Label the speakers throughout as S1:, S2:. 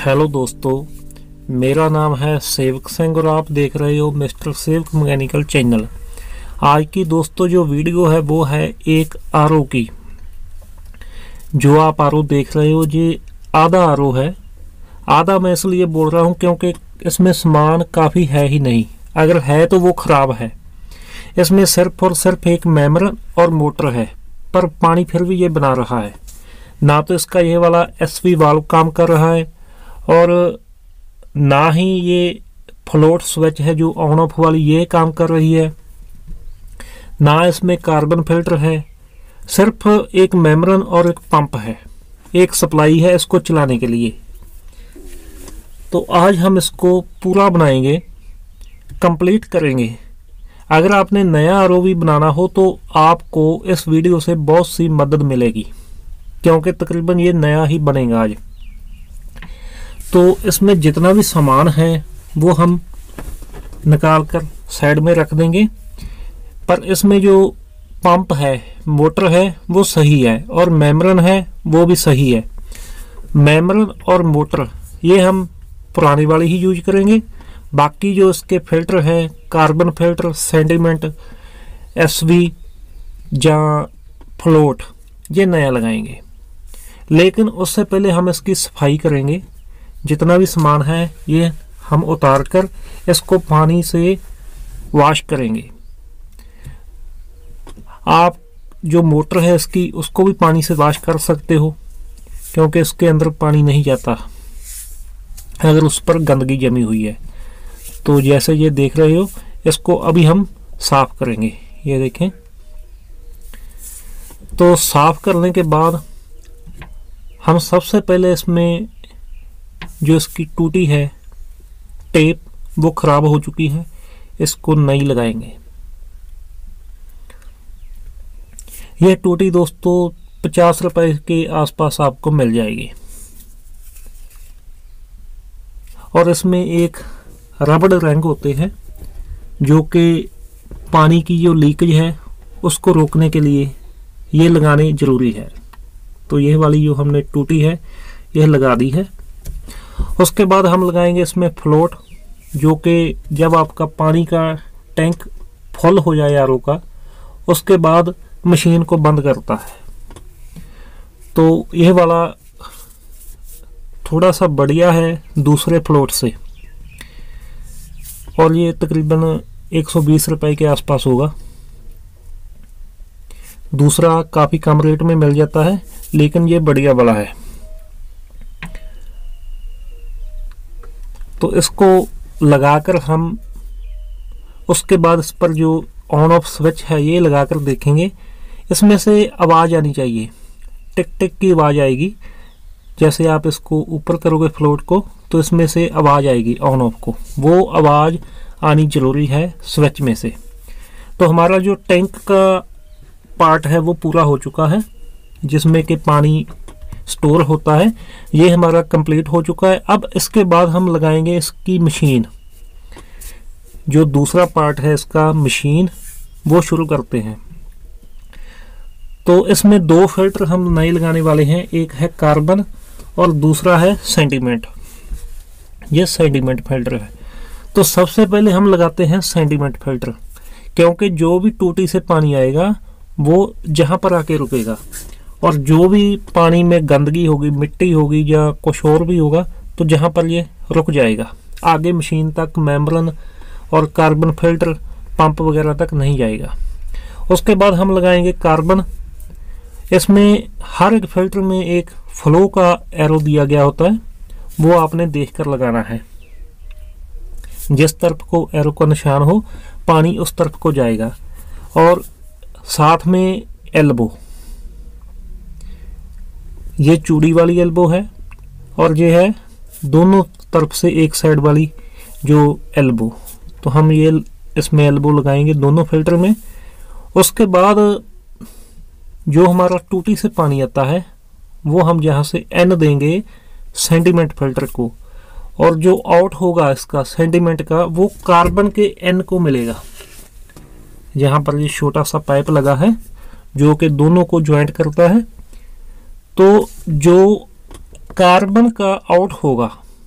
S1: Hello दोस्तों, मेरा नाम है सेवक सिंह और आप देख रहे हो मिस्टर सेवक मैकेनिकल चैनल। आज की दोस्तों जो वीडियो है वो है एक आरओ की। जो आप आरओ देख रहे हो ये आधा आरओ है। आधा मैं इसलिए बोल रहा हूँ क्योंकि इसमें सामान काफ़ी है ही नहीं, अगर है तो वो ख़राब है। इसमें सिर्फ और सिर्फ एक मेम्ब्रेन और मोटर है, पर पानी फिर भी ये बना रहा है। ना तो इसका ये वाला एसवी वाल्व काम कर रहा है और ना ही ये फ्लोट स्विच है जो ऑन ऑफ वाली ये काम कर रही है, ना इसमें कार्बन फिल्टर है। सिर्फ एक मेम्ब्रेन और एक पंप है, एक सप्लाई है इसको चलाने के लिए। तो आज हम इसको पूरा बनाएंगे, कंप्लीट करेंगे। अगर आपने नया आरओ भी बनाना हो तो आपको इस वीडियो से बहुत सी मदद मिलेगी, क्योंकि तकरीबन ये नया ही बनेगा आज। तो इसमें जितना भी सामान है वो हम निकाल कर साइड में रख देंगे, पर इसमें जो पंप है, मोटर है वो सही है और मेम्ब्रेन है वो भी सही है। मेम्ब्रेन और मोटर ये हम पुरानी वाली ही यूज करेंगे। बाकी जो इसके फिल्टर है, कार्बन फिल्टर, सेंटीमेंट, एसवी या फ्लोट, ये नया लगाएंगे। लेकिन उससे पहले हम इसकी सफाई करेंगे। जितना भी सामान है ये हम उतार कर इसको पानी से वॉश करेंगे। आप जो मोटर है इसकी उसको भी पानी से वॉश कर सकते हो, क्योंकि इसके अंदर पानी नहीं जाता अगर उस पर गंदगी जमी हुई है। तो जैसे ये देख रहे हो, इसको अभी हम साफ करेंगे। ये देखें, तो साफ करने के बाद हम सबसे पहले इसमें जो इसकी टूटी है टेप वो खराब हो चुकी है, इसको नई लगाएंगे। यह टूटी दोस्तों 50 रुपए के आसपास आपको मिल जाएगी। और इसमें एक रबड़ रंग होते हैं जो कि पानी की जो लीकेज है उसको रोकने के लिए ये लगाने जरूरी है। तो यह वाली जो हमने टूटी है यह लगा दी है। उसके बाद हम लगाएंगे इसमें फ्लोट, जो कि जब आपका पानी का टैंक फुल हो जाए आरओ का, उसके बाद मशीन को बंद करता है। तो यह वाला थोड़ा सा बढ़िया है दूसरे फ्लोट से, और ये तकरीबन 120 रुपए के आसपास होगा। दूसरा काफ़ी कम रेट में मिल जाता है, लेकिन ये बढ़िया वाला है। तो इसको लगाकर हम उसके बाद इस पर जो ऑन ऑफ स्विच है ये लगाकर देखेंगे। इसमें से आवाज़ आनी चाहिए, टिक टिक की आवाज़ आएगी। जैसे आप इसको ऊपर करोगे फ्लोट को तो इसमें से आवाज़ आएगी ऑन ऑफ को, वो आवाज़ आनी ज़रूरी है स्विच में से। तो हमारा जो टैंक का पार्ट है वो पूरा हो चुका है, जिसमें कि पानी स्टोर होता है, ये हमारा कंप्लीट हो चुका है। अब इसके बाद हम लगाएंगे इसकी मशीन। जो दूसरा पार्ट है इसका मशीन, वो शुरू करते हैं। तो इसमें 2 फिल्टर हम नए लगाने वाले हैं, एक है कार्बन और दूसरा है सेंटीमेंट। ये सेंटीमेंट फिल्टर है। तो सबसे पहले हम लगाते हैं सेंटीमेंट फिल्टर, क्योंकि जो भी टूटी से पानी आएगा वो जहाँ पर आके रुकेगा, और जो भी पानी में गंदगी होगी, मिट्टी होगी या कुछ और भी होगा, तो जहाँ पर ये रुक जाएगा, आगे मशीन तक मेम्ब्रेन और कार्बन फिल्टर पंप वगैरह तक नहीं जाएगा। उसके बाद हम लगाएंगे कार्बन। इसमें हर एक फिल्टर में एक फ्लो का एरो दिया गया होता है, वो आपने देखकर लगाना है। जिस तरफ को एरो का निशान हो पानी उस तरफ को जाएगा। और साथ में एल्बो, ये चूड़ी वाली एल्बो है और ये है दोनों तरफ से एक साइड वाली जो एल्बो। तो हम ये इसमें एल्बो लगाएंगे दोनों फिल्टर में। उसके बाद जो हमारा टूटी से पानी आता है वो हम यहाँ से एन देंगे सेंटीमेंट फिल्टर को, और जो आउट होगा इसका सेंटीमेंट का वो कार्बन के एन को मिलेगा। यहाँ पर ये छोटा सा पाइप लगा है जो कि दोनों को ज्वाइंट करता है। तो जो कार्बन का आउट होगा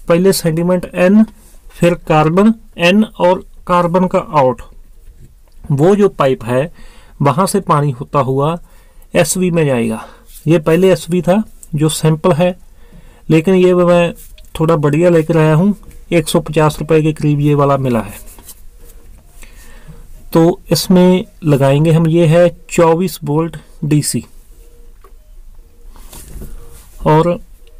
S1: पहले सेडिमेंट N, फिर कार्बन N और कार्बन का आउट, वो जो पाइप है वहाँ से पानी होता हुआ SV में जाएगा। ये पहले SV था जो सैंपल है, लेकिन ये मैं थोड़ा बढ़िया लेकर आया हूँ, 150 रुपए के करीब ये वाला मिला है। तो इसमें लगाएंगे हम, ये है 24 वोल्ट DC, और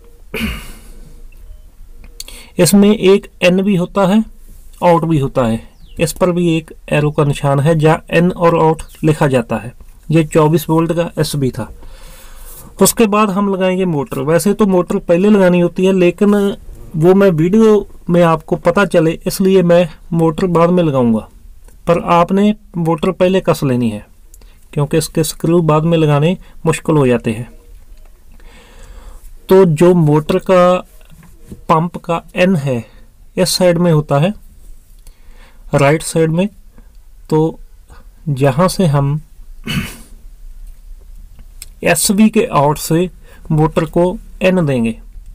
S1: इसमें एक N भी होता है, आउट भी होता है। इस पर भी एक एरो का निशान है जहाँ N और आउट लिखा जाता है। ये 24 वोल्ट का SV था। उसके बाद हम लगाएंगे मोटर। वैसे तो मोटर पहले लगानी होती है, लेकिन वो मैं वीडियो में आपको पता चले इसलिए मैं मोटर बाद में लगाऊंगा, पर आपने मोटर पहले कस लेनी है क्योंकि इसके स्क्रू बाद में लगाने मुश्किल हो जाते हैं। तो जो मोटर का पंप का N है इस साइड में होता है, राइट साइड में। तो जहां से हम SV के आउट से मोटर को N देंगे,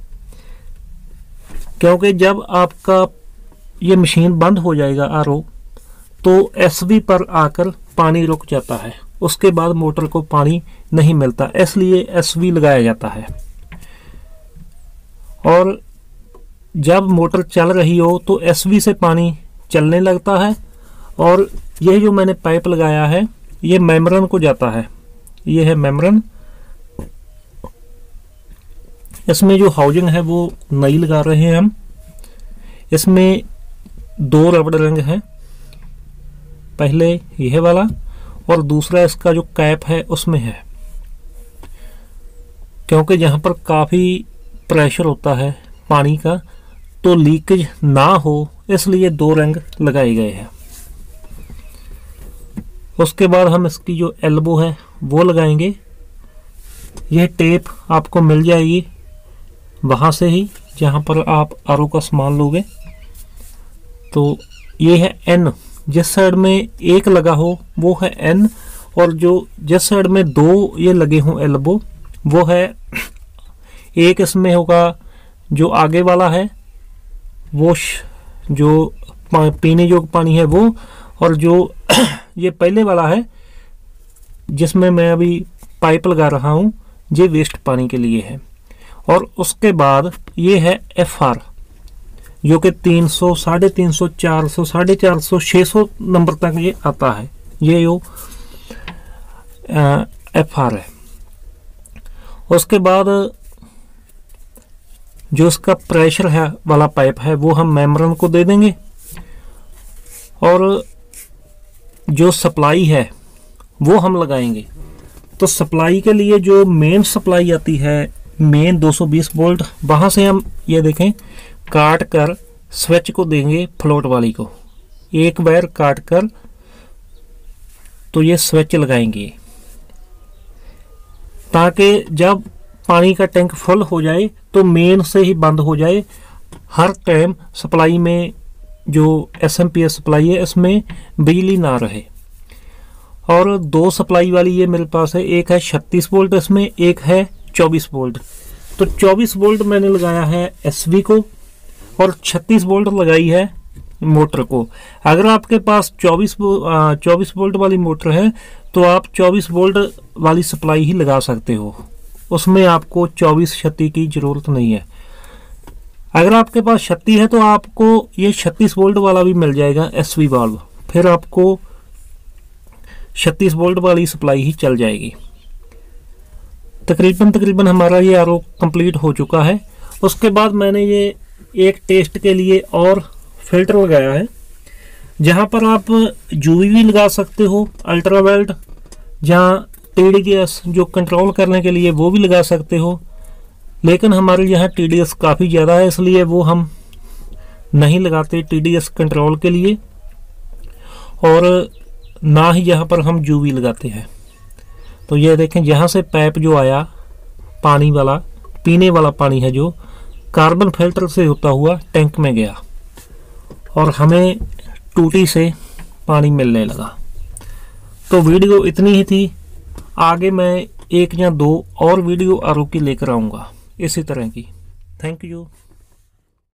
S1: क्योंकि जब आपका ये मशीन बंद हो जाएगा RO, तो SV पर आकर पानी रुक जाता है, उसके बाद मोटर को पानी नहीं मिलता, इसलिए SV लगाया जाता है। और जब मोटर चल रही हो तो SV से पानी चलने लगता है, और यह जो मैंने पाइप लगाया है ये मेम्ब्रेन को जाता है। ये है मेम्ब्रेन। इसमें जो हाउसिंग है वो नई लगा रहे हैं हम। इसमें 2 रबड़ रंग हैं, पहले यह वाला और दूसरा इसका जो कैप है उसमें है, क्योंकि यहाँ पर काफ़ी प्रेशर होता है पानी का, तो लीकेज ना हो इसलिए 2 रंग लगाए गए हैं। उसके बाद हम इसकी जो एल्बो है वो लगाएंगे। यह टेप आपको मिल जाएगी वहाँ से ही जहाँ पर आप RO का सामान लोगे। तो ये है N, जिस साइड में एक लगा हो वो है N, और जो जिस साइड में 2 ये लगे हों एल्बो वो है, एक इसमें होगा जो आगे वाला है वो जो पीने योग्य पानी है वो, और जो ये पहले वाला है जिसमें मैं अभी पाइप लगा रहा हूँ ये वेस्ट पानी के लिए है। और उसके बाद ये है FR, जो कि 300, 350, 400, 450, 600 नंबर तक ये आता है। ये जो FR है। उसके बाद जो इसका प्रेशर है वाला पाइप है वो हम मेम्ब्रेन को दे देंगे, और जो सप्लाई है वो हम लगाएंगे। तो सप्लाई के लिए जो मेन सप्लाई आती है, मेन 220 वोल्ट, वहाँ से हम ये देखें काट कर स्विच को देंगे फ्लोट वाली को, एक वायर काट कर तो ये स्विच लगाएंगे, ताकि जब पानी का टैंक फुल हो जाए तो मेन से ही बंद हो जाए। हर टाइम सप्लाई में जो SMPS सप्लाई है इसमें बिजली ना रहे। और 2 सप्लाई वाली ये मेरे पास है, एक है 36 वोल्ट इसमें, एक है 24 वोल्ट। तो 24 वोल्ट मैंने लगाया है SV को और 36 वोल्ट लगाई है मोटर को। अगर आपके पास 24 वोल्ट वाली मोटर है तो आप 24 वोल्ट वाली सप्लाई ही लगा सकते हो, उसमें आपको 24-36 की ज़रूरत नहीं है। अगर आपके पास 36 है तो आपको ये 36 वोल्ट वाला भी मिल जाएगा SV वाल्व, फिर आपको 36 वोल्ट वाली सप्लाई ही चल जाएगी। तकरीबन हमारा ये RO कंप्लीट हो चुका है। उसके बाद मैंने ये एक टेस्ट के लिए और फिल्टर लगाया है, जहाँ पर आप UV भी लगा सकते हो, अल्ट्रावायलेट, जहाँ TDS जो कंट्रोल करने के लिए वो भी लगा सकते हो, लेकिन हमारे यहाँ TDS काफ़ी ज़्यादा है इसलिए वो हम नहीं लगाते TDS कंट्रोल के लिए, और ना ही यहाँ पर हम UV लगाते हैं। तो ये देखें, जहाँ से पाइप जो आया पानी वाला, पीने वाला पानी है जो कार्बन फिल्टर से होता हुआ टैंक में गया और हमें टूटी से पानी मिलने लगा। तो वीडियो इतनी ही थी, आगे मैं 1 या 2 और वीडियो RO की लेकर आऊँगा इसी तरह की। Thank you.